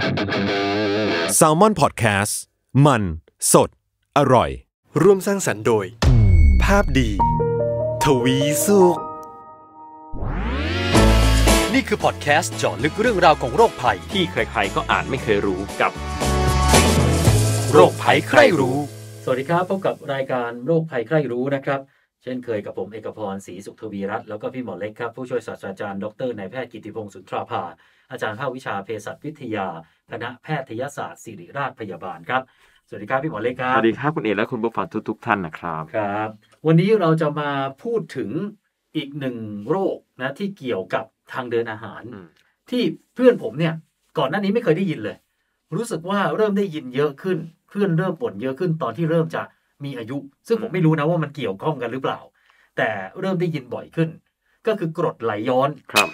Salmon Podcast มันสดอร่อยร่วมสร้างสรรค์โดยภาพดีทวีสุขนี่คือพอดแคสต์เจาะลึกเรื่องราวของโรคภัยที่ใครๆก็อ่านไม่เคยรู้กับโรคภัยใครรู้สวัสดีครับพบกับรายการโรคภัยใครรู้นะครับเช่นเคยกับผมเอกพรศรีสุขทวีรัตน์แล้วก็พี่หมอเล็กครับผู้ช่วยศาสตราจารย์ดรนายแพทย์กิติพงศ์สุนทราภาอาจารย์ภาควิชาเภสัชวิทยาคณะแพทยศาสตร์ศิริราชพยาบาลครับสวัสดีครับพี่หมอเล็กครับสวัสดีครับคุณเอกและคุณผู้ฟังทุกท่านนะครับครับวันนี้เราจะมาพูดถึงอีกหนึ่งโรคนะที่เกี่ยวกับทางเดินอาหารที่เพื่อนผมเนี่ยก่อนหน้านี้ไม่เคยได้ยินเลยรู้สึกว่าเริ่มได้ยินเยอะขึ้นเพื่อนเริ่มบ่นเยอะขึ้นตอนที่เริ่มจะมีอายุซึ่งผมไม่รู้นะว่ามันเกี่ยวข้องกันหรือเปล่าแต่เริ่มได้ยินบ่อยขึ้นก็คือกรดไหลย้อนครับ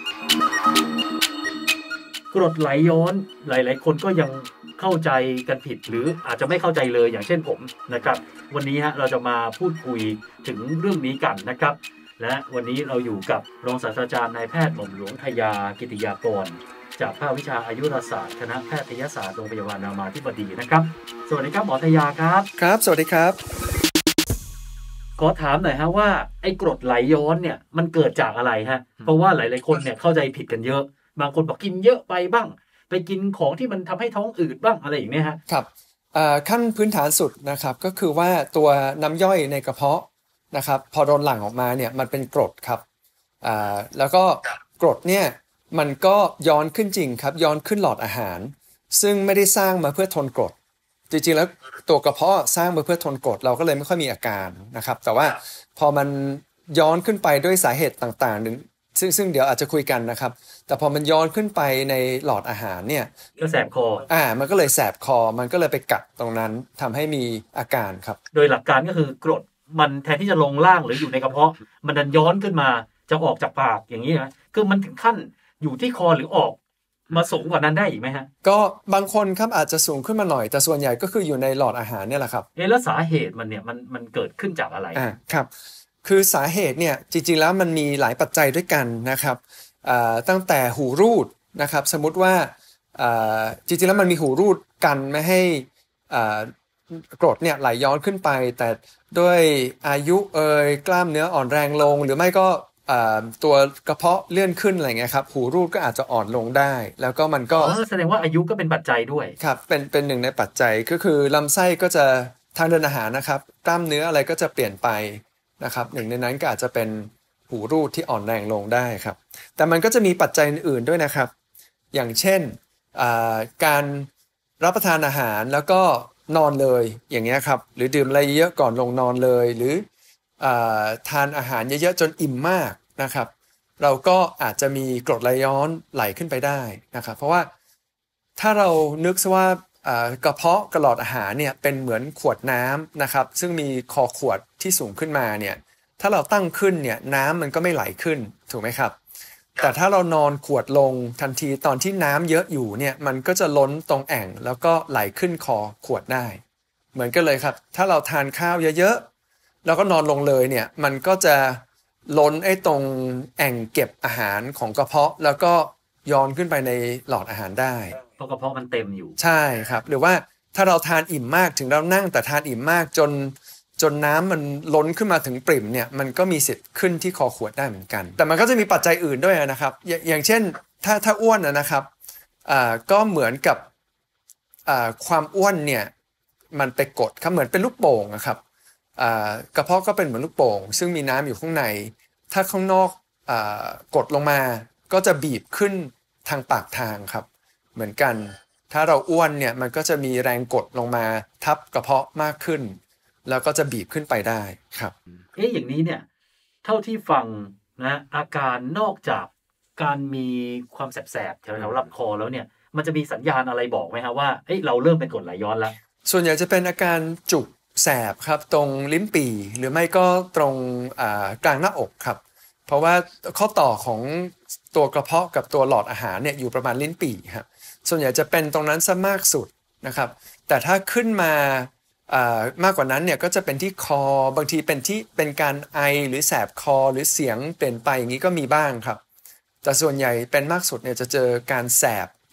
กรดไหลย้อนหลายๆคนก็ยังเข้าใจกันผิดหรืออาจจะไม่เข้าใจเลยอย่างเช่นผมนะครับวันนี้เราจะมาพูดคุยถึงเรื่องนี้กันนะครับและวันนี้เราอยู่กับรองศาสตราจารย์นายแพทย์หม่อมหลวงทยากิติยากรจากภาควิชาอายุรศาสตร์คณะแพทยศาสตร์โรงพยาบาลรามาธิบดีนะครับสวัสดีครับหมอทยาครับครับสวัสดีครับขอถามหน่อยว่าไอ้กรดไหลย้อนเนี่ยมันเกิดจากอะไรฮะเพราะว่าหลายๆคนเนี่ยเข้าใจผิดกันเยอะบางคนบอกกินเยอะไปบ้างไปกินของที่มันทำให้ท้องอืดบ้างอะไรอย่างนี้ฮะครับขั้นพื้นฐานสุดนะครับก็คือว่าตัวน้ำย่อยในกระเพาะนะครับพอโดนหลั่งออกมาเนี่ยมันเป็นกรดครับแล้วก็กรดเนี่ยมันก็ย้อนขึ้นจริงครับย้อนขึ้นหลอดอาหารซึ่งไม่ได้สร้างมาเพื่อทนกรดจริงๆแล้วตัวกระเพาะสร้างมาเพื่อทนกรดเราก็เลยไม่ค่อยมีอาการนะครับแต่ว่าพอมันย้อนขึ้นไปด้วยสาเหตุต่างๆหนึ่งซึ่งเดี๋ยวอาจจะคุยกันนะครับแต่พอมันย้อนขึ้นไปในหลอดอาหารเนี่ยก็แสบคอมันก็เลยแสบคอมันก็เลยไปกัดตรงนั้นทำให้มีอาการครับโดยหลักการก็คือกรดมันแทนที่จะลงล่างหรืออยู่ในกระเพาะมันดันย้อนขึ้นมาจะออกจากปากอย่างนี้นะคือมันถึงขั้นอยู่ที่คอหรือออกมาสูงกว่านั้นได้อีกไหมฮะก็บางคนครับอาจจะสูงขึ้นมาหน่อยแต่ส่วนใหญ่ก็คืออยู่ในหลอดอาหารเนี่ยแหละครับแล้วสาเหตุมันเนี่ยมันเกิดขึ้นจากอะไรครับคือสาเหตุเนี่ยจริงๆแล้วมันมีหลายปัจจัยด้วยกันนะครับตั้งแต่หูรูดนะครับสมมุติว่าจริงๆแล้วมันมีหูรูดกันไม่ให้กรดเนี่ยไหลย้อนขึ้นไปแต่ด้วยอายุกล้ามเนื้ออ่อนแรงลงหรือไม่ก็ตัวกระเพาะเลื่อนขึ้นอะไรเงี้ยครับหูรูดก็อาจจะอ่อนลงได้แล้วก็มันก็แสดงว่าอายุก็เป็นปัจจัยด้วยครับเป็นหนึ่งในปัจจัยก็คือลำไส้ก็จะทางเดินอาหารนะครับกล้ามเนื้ออะไรก็จะเปลี่ยนไปนะครับหนึ่งในนั้นก็อาจจะเป็นหูรูดที่อ่อนแรงลงได้ครับแต่มันก็จะมีปัจจัยอื่นๆด้วยนะครับอย่างเช่นการรับประทานอาหารแล้วก็นอนเลยอย่างเงี้ยครับหรือดื่มอะไรเยอะก่อนลงนอนเลยหรือทานอาหารเยอะๆจนอิ่มมากนะครับเราก็อาจจะมีกรดไหลย้อนไหลขึ้นไปได้นะครับเพราะว่าถ้าเรานึกซะว่ากระเพาะกระหลอดอาหารเนี่ยเป็นเหมือนขวดน้ำนะครับซึ่งมีคอขวดที่สูงขึ้นมาเนี่ยถ้าเราตั้งขึ้นเนี่ยน้ำมันก็ไม่ไหลขึ้นถูกไหมครับแต่ถ้าเรานอนขวดลงทันทีตอนที่น้ำเยอะอยู่เนี่ยมันก็จะล้นตรงแอ่งแล้วก็ไหลขึ้นคอขวดได้เหมือนกันเลยครับถ้าเราทานข้าวเยอะๆแล้วก็นอนลงเลยเนี่ยมันก็จะล้นไอ้ตรงแอ่งเก็บอาหารของกระเพาะแล้วก็ย้อนขึ้นไปในหลอดอาหารได้เพราะกระเพาะมันเต็มอยู่ใช่ครับหรือว่าถ้าเราทานอิ่มมากถึงเรานั่งแต่ทานอิ่มมากจนน้ำมันล้นขึ้นมาถึงปริ่มเนี่ยมันก็มีสิทธิ์ขึ้นที่คอขวดได้เหมือนกันแต่มันก็จะมีปัจจัยอื่นด้วยนะครับอย่างเช่นถ้าอ้วนนะครับก็เหมือนกับความอ้วนเนี่ยมันไปกดครับเหมือนเป็นลูกโป่งนะครับกระเพาะก็เป็นเหมือนลูกโป่งซึ่งมีน้ำอยู่ข้างในถ้าข้างนอกกดลงมาก็จะบีบขึ้นทางปากทางครับเหมือนกันถ้าเราอ้วนเนี่ยมันก็จะมีแรงกดลงมาทับกระเพาะมากขึ้นแล้วก็จะบีบขึ้นไปได้ครับอย่างนี้เนี่ยเท่าที่ฟังนะอาการนอกจากการมีความแสบๆแถวๆลำคอแล้วเนี่ยมันจะมีสัญญาณอะไรบอกไหมครับว่าเราเริ่มเป็นกรดไหลย้อนแล้วส่วนใหญ่จะเป็นอาการจุกแสบครับตรงลิ้นปี่หรือไม่ก็ตรงกลางหน้าอกครับเพราะว่าข้อต่อของตัวกระเพาะกับตัวหลอดอาหารเนี่ยอยู่ประมาณลิ้นปี่ครับส่วนใหญ่จะเป็นตรงนั้นซะมากสุดนะครับแต่ถ้าขึ้นมามากกว่านั้นเนี่ยก็จะเป็นที่คอบางทีเป็นการไอหรือแสบคอหรือเสียงเปลี่ยนไปอย่างนี้ก็มีบ้างครับแต่ส่วนใหญ่เป็นมากสุดเนี่ยจะเจอการแสบท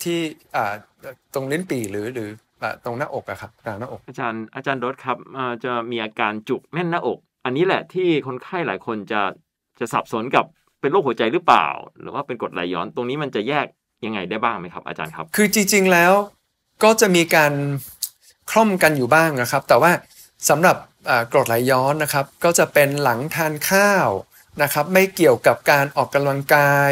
ที่ตรงลิ้นปี่หรือตรงหน้าอกอะครับกลางหน้าอกอาจารย์รถครับจะมีอาการจุกแน่นหน้าอก อันนี้แหละที่คนไข้หลายคนจะสับสนกับเป็นโรคหัวใจหรือเปล่าหรือว่าเป็นกรดไหลย้อนตรงนี้มันจะแยกยังไงได้บ้างไหมครับอาจารย์ครับคือจริงๆแล้วก็จะมีการคล่อมกันอยู่บ้างนะครับแต่ว่าสำหรับกรดไหลย้อนนะครับก็จะเป็นหลังทานข้าวนะครับไม่เกี่ยวกับการออกกำลังกาย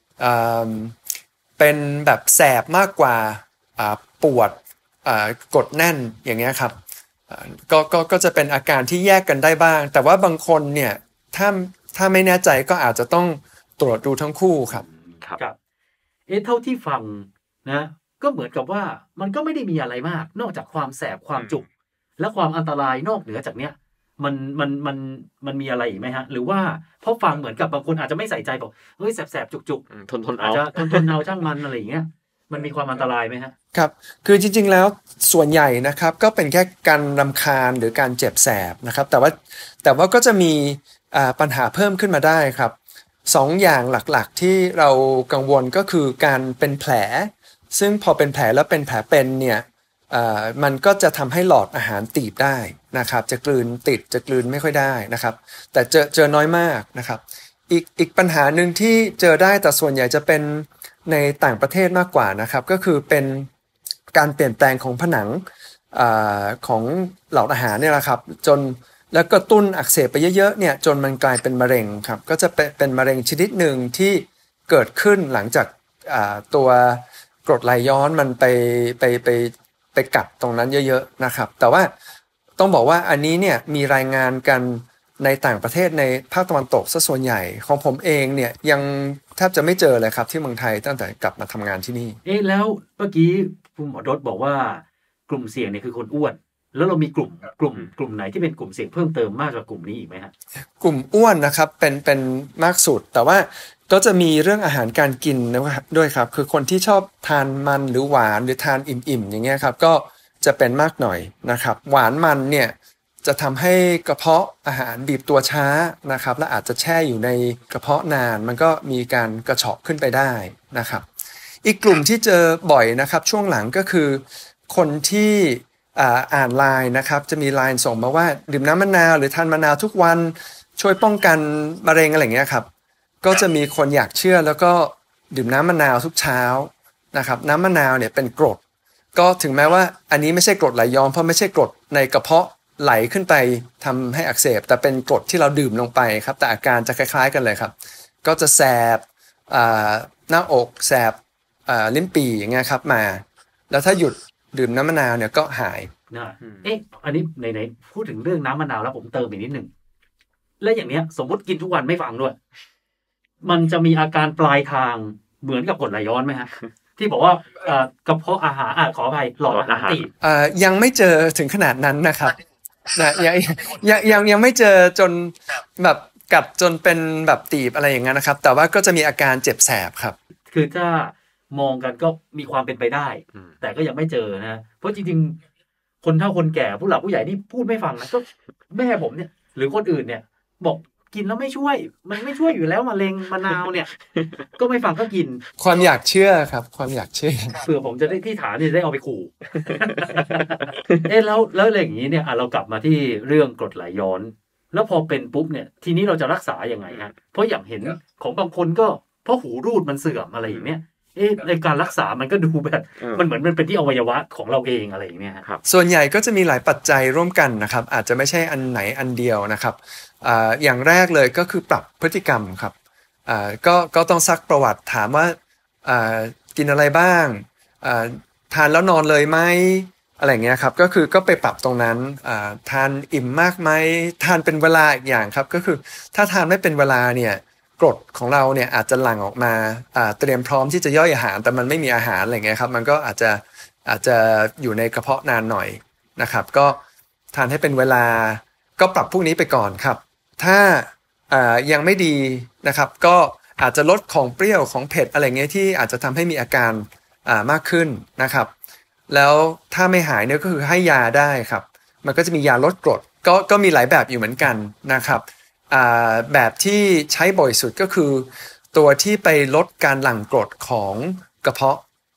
เป็นแบบแสบมากกว่าปวดกดแน่นอย่างเงี้ยครับก็จะเป็นอาการที่แยกกันได้บ้างแต่ว่าบางคนเนี่ยถ้าไม่แน่ใจก็อาจจะต้องตรวจดูทั้งคู่ครับครับเท่าที่ฟังนะก็เหมือนกับว่ามันก็ไม่ได้มีอะไรมากนอกจากความแสบความจุกและความอันตรายนอกเหนือจากเนี้ยมันมีอะไรอีกไหมฮะหรือว่าเพราะฟังเหมือนกับบางคนอาจจะไม่ใส่ใจบอกเฮ้ยแสบจุกทนอาจจะทนเอาช่างมันอะไรอย่างเงี้ยมันมีความอันตรายไหมฮะครับคือจริงๆแล้วส่วนใหญ่นะครับก็เป็นแค่การรำคาญหรือการเจ็บแสบนะครับแต่ว่าก็จะมีปัญหาเพิ่มขึ้นมาได้ครับ2 อย่างหลักๆที่เรากังวลก็คือการเป็นแผลซึ่งพอเป็นแผลแล้วเป็นแผลเป็นเนี่ยมันก็จะทำให้หลอดอาหารตีบได้นะครับจะกลืนติดจะกลืนไม่ค่อยได้นะครับแต่เจอน้อยมากนะครับอีกปัญหาหนึ่งที่เจอได้แต่ส่วนใหญ่จะเป็นในต่างประเทศมากกว่านะครับก็คือเป็นการเปลี่ยนแปลงของผนังของหลอดอาหารเนี่ยแหละครับแล้วก็ตุ้นอักเสบไปเยอะๆเนี่ยจนมันกลายเป็นมะเร็งครับก็จะเป็นมะเร็งชนิดหนึ่งที่เกิดขึ้นหลังจากตัวกรดไหลย้อนมันไปกัดตรงนั้นเยอะๆนะครับแต่ว่าต้องบอกว่าอันนี้เนี่ยมีรายงานกันในต่างประเทศในภาคตะวันตกซะส่วนใหญ่ของผมเองเนี่ยยังแทบจะไม่เจอเลยครับที่เมืองไทยตั้งแต่กลับมาทำงานที่นี่แล้วเมื่อกี้คุณหมอดศบอกว่ากลุ่มเสี่ยงเนี่ยคือคนอ้วนแล้วเรามีกลุ่มไหนที่เป็นกลุ่มเสี่ยงเพิ่มเติมมากกว่ากลุ่มนี้อีกไหมฮะกลุ่มอ้วนนะครับเป็นมากสุดแต่ว่าก็จะมีเรื่องอาหารการกินด้วยครับคือคนที่ชอบทานมันหรือหวานหรือทานอิ่มๆอย่างเงี้ยครับก็จะเป็นมากหน่อยนะครับหวานมันเนี่ยจะทำให้กระเพาะอาหารบีบตัวช้านะครับและอาจจะแช่อยู่ในกระเพาะนานมันก็มีการกระเฉาะขึ้นไปได้นะครับอีกกลุ่มที่เจอบ่อยนะครับช่วงหลังก็คือคนที่อ่านไลน์นะครับจะมีไลน์ส่งมาว่าดื่มน้ำมะนาวหรือทานมะนาวทุกวันช่วยป้องกันมะเร็งอะไรอย่างเงี้ยครับก็จะมีคนอยากเชื่อแล้วก็ดื่มน้ำมะนาวทุกเช้านะครับน้ำมะนาวเนี่ยเป็นกรดก็ถึงแม้ว่าอันนี้ไม่ใช่กรดไหลย้อนเพราะไม่ใช่กรดในกระเพาะไหลขึ้นไปทำให้อักเสบแต่เป็นกรดที่เราดื่มลงไปครับแต่อาการจะคล้ายๆกันเลยครับก็จะแสบหน้าอกแสบลิ้นปี่อย่างเงี้ยครับมาแล้วถ้าหยุดดื่มน้ำมะนาวเนี่ยก็หายอันนี้ไหนพูดถึงเรื่องน้ำมะนาวแล้วผมเติมอีกนิดหนึ่งและอย่างเนี้ยสมมติกินทุกวันไม่ฟังด้วยมันจะมีอาการปลายทางเหมือนกับกรดไหลย้อนไหมฮะที่บอกว่ากระเพาะอาหารขออภัยหลอดอาหารตีบยังไม่เจอถึงขนาดนั้นนะครับยังไม่เจอจนแบบกัดจนเป็นแบบตีบอะไรอย่างนั้นนะครับแต่ว่าก็จะมีอาการเจ็บแสบครับคือถ้ามองกันก็มีความเป็นไปได้แต่ก็ยังไม่เจอนะเพราะจริงๆคนเฒ่าคนแก่ผู้หลักผู้ใหญ่ที่พูดไม่ฟังนะก็แม่ผมเนี่ยหรือคนอื่นเนี่ยบอกกินแล้วไม่ช่วยมันไม่ช่วยอยู่แล้วมะเร็งมะนาวเนี่ยก็ไม่ฟังก็กินความอยากเชื่อครับความอยากเชื่อเผื่อผมจะได้ที่ฐานเนี่ยได้เอาไปขู่แล้วอะไรอย่างนี้เนี่ยเรากลับมาที่เรื่องกรดไหลย้อนแล้วพอเป็นปุ๊บเนี่ยทีนี้เราจะรักษายังไงฮะเพราะอย่างเห็นของบางคนก็เพราะหูรูดมันเสื่อมอะไรอย่างเนี้ยในการรักษามันก็ดูแบบมันเหมือนมันเป็นที่อวัยวะของเราเองอะไรอย่างเงี้ยครับส่วนใหญ่ก็จะมีหลายปัจจัยร่วมกันนะครับอาจจะไม่ใช่อันไหนอันเดียวนะครับอย่างแรกเลยก็คือปรับพฤติกรรมครับก็ต้องซักประวัติถามว่ากินอะไรบ้างทานแล้วนอนเลยไหมอะไรเงี้ยครับก็ไปปรับตรงนั้นทานอิ่มมากไหมทานเป็นเวลาอีกอย่างครับก็คือถ้าทานไม่เป็นเวลาเนี่ยกรดของเราเนี่ยอาจจะหลั่งออกมาเตรียมพร้อมที่จะย่อยอาหารแต่มันไม่มีอาหารอะไรเงี้ยครับมันก็อาจจะอยู่ในกระเพาะนานหน่อยนะครับก็ทานให้เป็นเวลาก็ปรับพวกนี้ไปก่อนครับถ้ายังไม่ดีนะครับก็อาจจะลดของเปรี้ยวของเผ็ดอะไรเงี้ยที่อาจจะทำให้มีอาการมากขึ้นนะครับแล้วถ้าไม่หายเนี่ยก็คือให้ยาได้ครับมันก็จะมียาลดกรดก็มีหลายแบบอยู่เหมือนกันนะครับแบบที่ใช้บ่อยสุดก็คือตัวที่ไปลดการหลั่งกรดของกระเพาะ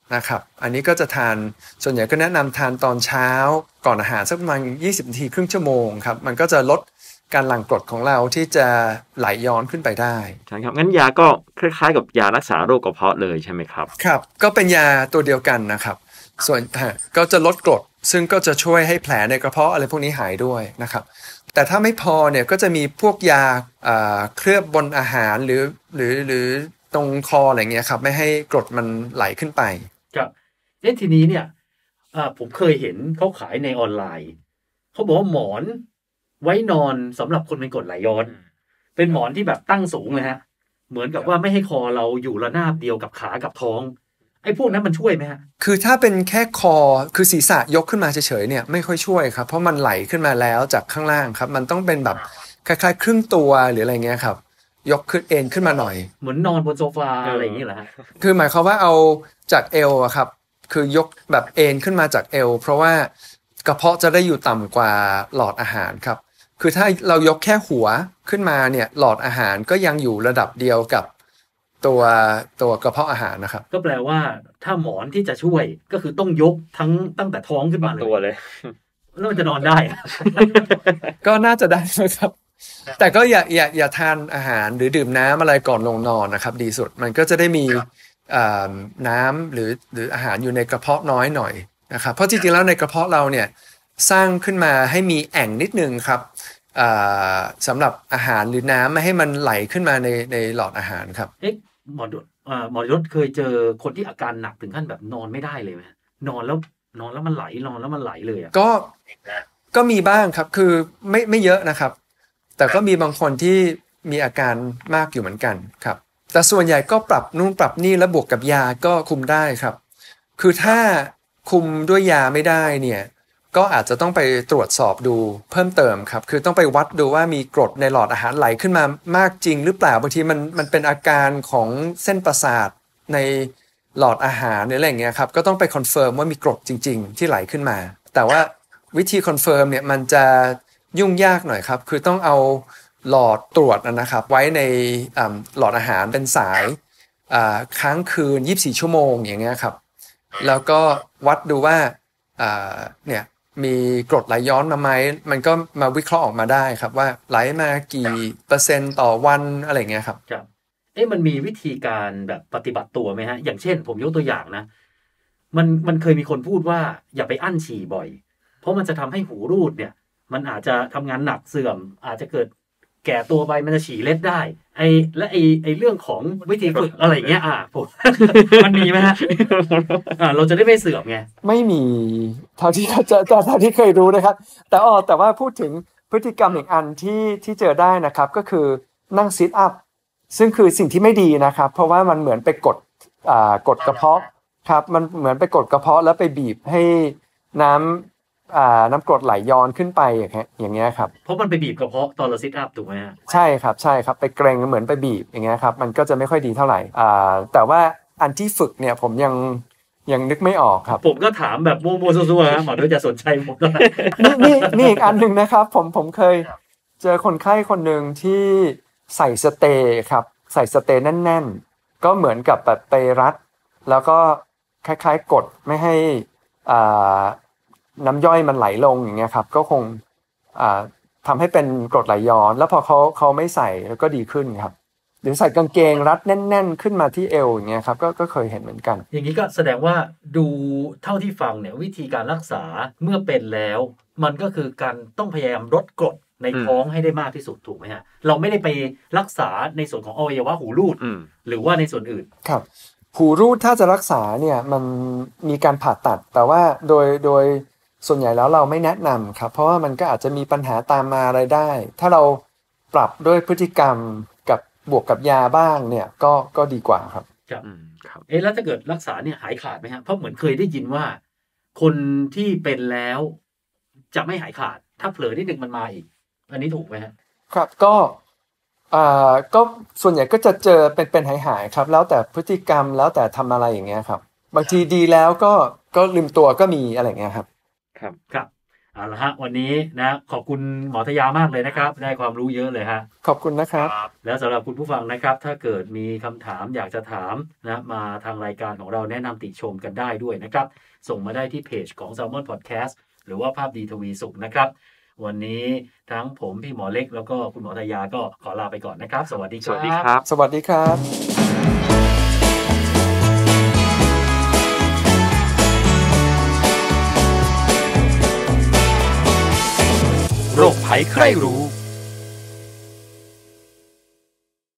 นะครับอันนี้ก็จะทานส่วนใหญ่ก็แนะนำทานตอนเช้าก่อนอาหารสักประมาณ20 นาทีครึ่งชั่วโมงครับมันก็จะลดการหลั่งกรดของเราที่จะไหลย้อนขึ้นไปได้ใช่ครับงั้นยาก็คล้ายๆกับยารักษาโรคกระเพาะเลยใช่ไหมครับครับก็เป็นยาตัวเดียวกันนะครับส่วนก็จะลดกรดซึ่งก็จะช่วยให้แผลในกระเพาะอะไรพวกนี้หายด้วยนะครับแต่ถ้าไม่พอเนี่ยก็จะมีพวกยาเคลือบบนอาหารหรือตรงคออะไรเงี้ยครับไม่ให้กรดมันไหลขึ้นไปครับทีนี้เนี่ยผมเคยเห็นเขาขายในออนไลน์เขาบอกว่าหมอนไว้นอนสำหรับคนเป็นกรดไหลย้อนเป็นหมอนที่แบบตั้งสูงเลยฮะเหมือนกับว่าไม่ให้คอเราอยู่ระนาบเดียวกับขากับท้องไอ้พวกนั้นมันช่วยไหมฮะคือถ้าเป็นแค่คอคือศีรษะยกขึ้นมาเฉยๆเนี่ยไม่ค่อยช่วยครับเพราะมันไหลขึ้นมาแล้วจากข้างล่างครับมันต้องเป็นแบบคล้ายๆครึ่งตัวหรืออะไรเงี้ยครับยกขึ้นเอ็นขึ้นมาหน่อยเหมือนนอนบนโซฟาอะไรอย่างนี้เหรอฮะคือหมายความว่าเอาจากเอวอะครับคือยกแบบเอ็นขึ้นมาจากเอวเพราะว่ากระเพาะจะได้อยู่ต่ำกว่าหลอดอาหารครับคือถ้าเรายกแค่หัวขึ้นมาเนี่ยหลอดอาหารก็ยังอยู่ระดับเดียวกับตัวกระเพาะอาหารนะครับก็แปลว่าถ้าหมอนที่จะช่วยก็คือต้องยกตั้งแต่ท้องขึ้นมาตัวเลยแล้วมันจะนอนได้ก็น่าจะได้นะครับแต่ก็อย่าทานอาหารหรือดื่มน้ำอะไรก่อนลงนอนนะครับดีสุดมันก็จะได้มีน้ำหรืออาหารอยู่ในกระเพาะน้อยหน่อยนะครับเพราะจริงๆแล้วในกระเพาะเราเนี่ยสร้างขึ้นมาให้มีแอ่งนิดนึงครับสำหรับอาหารหรือน้ำไม่ให้มันไหลขึ้นมาในหลอดอาหารครับหมอยศเคยเจอคนที่อาการหนักถึงขั้นแบบนอนไม่ได้เลยไหมนอนแล้วมันไหลนอนแล้วมันไหลเลยอ่ะก็มีบ้างครับคือไม่เยอะนะครับแต่ก็มีบางคนที่มีอาการมากอยู่เหมือนกันครับแต่ส่วนใหญ่ก็ปรับนู่นปรับนี่แล้วบวกกับยาก็คุมได้ครับคือถ้าคุมด้วยยาไม่ได้เนี่ยก็อาจจะต้องไปตรวจสอบดูเพิ่มเติมครับคือต้องไปวัดดูว่ามีกรดในหลอดอาหารไหลขึ้นมามากจริงหรือเปล่าบางทีมันเป็นอาการของเส้นประสาทในหลอดอาหารหรืออะไรอย่างเงี้ยครับก็ต้องไปคอนเฟิร์มว่ามีกรดจริงๆที่ไหลขึ้นมาแต่ว่าวิธีคอนเฟิร์มเนี่ยมันจะยุ่งยากหน่อยครับคือต้องเอาหลอดตรวจนะครับไว้ในหลอดอาหารเป็นสายค้างคืน24ชั่วโมงอย่างเงี้ยครับแล้วก็วัดดูว่าเนี่ยมีกรดไหลย้อนมาไหมมันก็มาวิเคราะห์ออกมาได้ครับว่าไหลมากี่เปอร์เซ็นต์ต่อวันอะไรเงี้ยครับครับมันมีวิธีการแบบปฏิบัติตัวไหมฮะอย่างเช่นผมยกตัวอย่างนะมันเคยมีคนพูดว่าอย่าไปอั้นฉี่บ่อยเพราะมันจะทำให้หูรูดเนี่ยมันอาจจะทำงานหนักเสื่อมอาจจะเกิดแก่ตัวไปมันจะฉี่เล็ดได้และเรื่องของวิธีฝึกอะไรเงี้ยผมมันมีไหมฮะเราจะได้ไม่เสื่อมไงไม่มีเท่าที่เคยรู้นะครับแต่ว่าพูดถึงพฤติกรรมอีกอันที่เจอได้นะครับก็คือนั่งซิทอัพซึ่งคือสิ่งที่ไม่ดีนะครับเพราะว่ามันเหมือนไปกดกระเพาะครับมันเหมือนไปกดกระเพาะแล้วไปบีบให้น้ำกรดไหลย้อนขึ้นไปอย่างเงี้ยครับเพราะมันไปบีบกระเพาะตอนเราซิทอัพถูกไหมฮะใช่ครับไปเกรงเหมือนไปบีบอย่างเงี้ยครับมันก็จะไม่ค่อยดีเท่าไหร่แต่ว่าอันที่ฝึกเนี่ยผมยังนึกไม่ออกครับผมก็ถามแบบโมซัวๆหมอด้วยจะสนใจผมก็นี่อีกอันนึงนะครับผมเคยเจอคนไข้คนหนึ่งที่ใส่สเตย์ครับใส่สเตย์แน่นๆก็เหมือนกับแบบไปรัดแล้วก็คล้ายๆกดไม่ให้น้ำย่อยมันไหลลงอย่างเงี้ยครับก็คงทำให้เป็นกรดไหลย้อนแล้วพอเขาไม่ใส่แล้วก็ดีขึ้นครับหรือใส่กางเกงรัดแน่นๆขึ้นมาที่เอวอย่างเงี้ยครับก็เคยเห็นเหมือนกันอย่างนี้ก็แสดงว่าดูเท่าที่ฟังเนี่ยวิธีการรักษาเมื่อเป็นแล้วมันก็คือการต้องพยายามลดกรดในท้องให้ได้มากที่สุดถูกไหมฮะเราไม่ได้ไปรักษาในส่วนของอวัยวะหูรูดหรือว่าในส่วนอื่นครับหูรูดถ้าจะรักษาเนี่ยมันมีการผ่าตัดแต่ว่าโดยส่วนใหญ่แล้วเราไม่แนะนำครับเพราะว่ามันก็อาจจะมีปัญหาตามมาอะไรได้ถ้าเราปรับด้วยพฤติกรรมกับบวกกับยาบ้างเนี่ยก็ดีกว่าครับครับแล้วถ้าเกิดรักษาเนี่ยหายขาดไหมฮะเพราะเหมือนเคยได้ยินว่าคนที่เป็นแล้วจะไม่หายขาดถ้าเผลอนิดนึงมันมาอีกอันนี้ถูกไหมฮะครับก็ส่วนใหญ่ก็จะเจอเป็นหายครับแล้วแต่พฤติกรรมแล้วแต่ทำอะไรอย่างเงี้ยครับบางทีดีแล้วก็ลืมตัวก็มีอะไรเงี้ยครับครับเอาละฮะวันนี้นะขอบคุณหมอทยามากเลยนะครับได้ความรู้เยอะเลยฮะขอบคุณนะครับแล้วสำหรับคุณผู้ฟังนะครับถ้าเกิดมีคำถามอยากจะถามนะมาทางรายการของเราแนะนำติชมกันได้ด้วยนะครับส่งมาได้ที่เพจของ Salmon Podcast หรือว่าภาพดีทวีสุขนะครับวันนี้ทั้งผมพี่หมอเล็กแล้วก็คุณหมอทยาก็ขอลาไปก่อนนะครับสวัสดีครับสวัสดีครับสวัสดีครับโรคภัยใครรู้